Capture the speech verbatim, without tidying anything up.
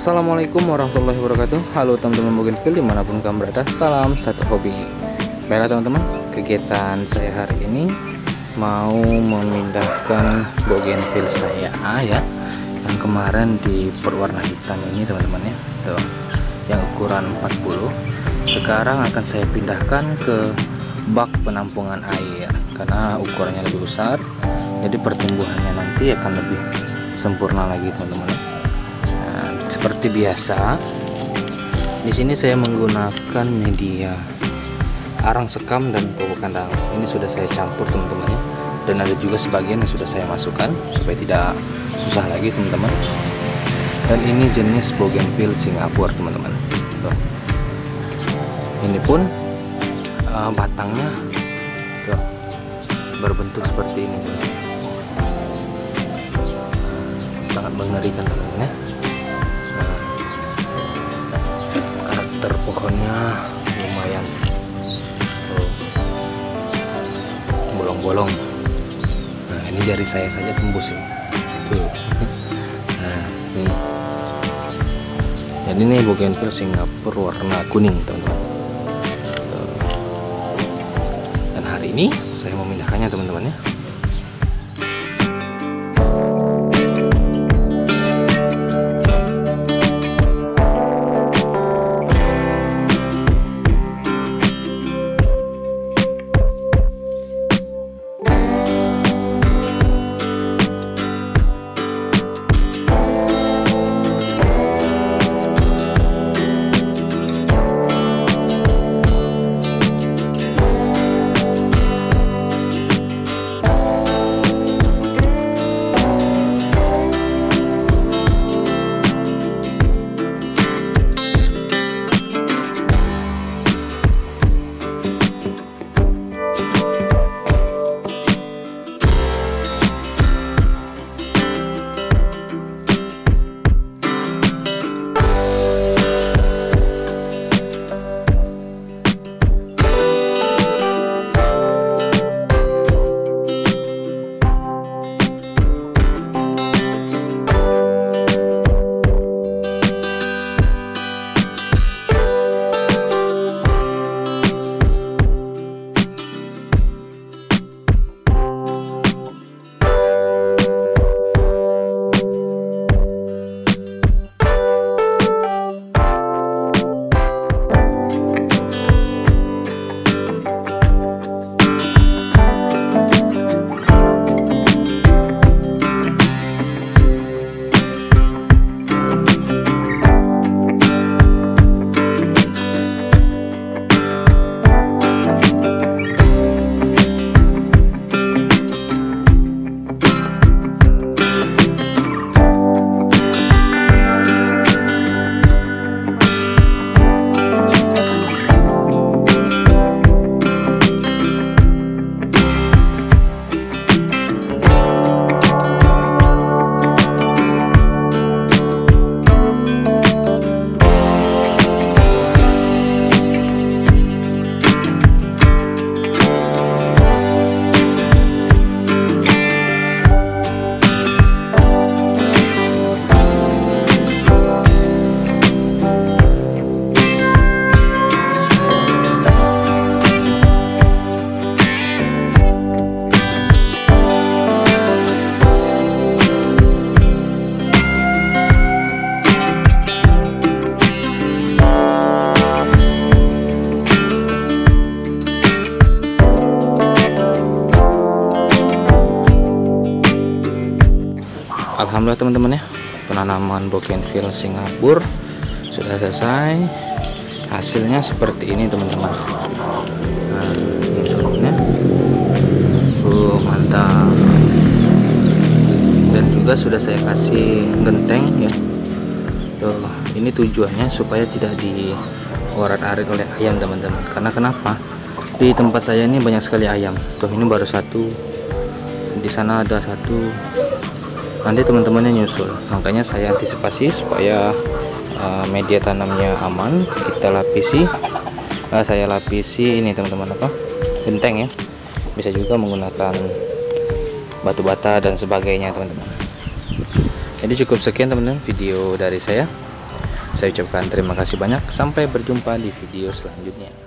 Assalamualaikum warahmatullahi wabarakatuh. Halo teman-teman Bougainville dimanapun kamu berada, salam satu hobi. Baiklah teman-teman, kegiatan saya hari ini mau memindahkan Bougainville saya ya, yang kemarin di berwarna hitam ini teman-teman ya, tuh, yang ukuran empat puluh. Sekarang akan saya pindahkan ke bak penampungan air karena ukurannya lebih besar, jadi pertumbuhannya nanti akan lebih sempurna lagi teman-teman. Nah, seperti biasa, di sini saya menggunakan media arang sekam dan pupuk kandang. Ini sudah saya campur teman-teman ya, dan ada juga sebagian yang sudah saya masukkan supaya tidak susah lagi teman-teman. Dan ini jenis Bougainville Singapura teman-teman. Ini pun uh, batangnya tuh, berbentuk seperti ini teman-teman. Sangat mengerikan teman-teman ya. Karakter pohonnya lumayan bolong-bolong. Nah, ini jari saya saja tembus ya. Tuh. Nah, ini. Jadi ini Bougainville Singapura warna kuning teman-teman. Dan hari ini saya memindahkannya teman-teman ya. Alhamdulillah teman-teman ya, penanaman Bougainville Singapura sudah selesai. Hasilnya seperti ini teman-teman. Nah, ini uh, mantap. Dan juga sudah saya kasih genteng ya. Tuh, ini tujuannya supaya tidak diorat-arit oleh ayam teman-teman. Karena kenapa? Di tempat saya ini banyak sekali ayam. Tuh, ini baru satu. Di sana ada satu. Nanti teman-temannya nyusul, makanya saya antisipasi supaya uh, media tanamnya aman. Kita lapisi, uh, saya lapisi ini teman-teman apa genteng ya, bisa juga menggunakan batu bata dan sebagainya teman-teman. Jadi cukup sekian teman-teman video dari saya. Saya ucapkan terima kasih banyak. Sampai berjumpa di video selanjutnya.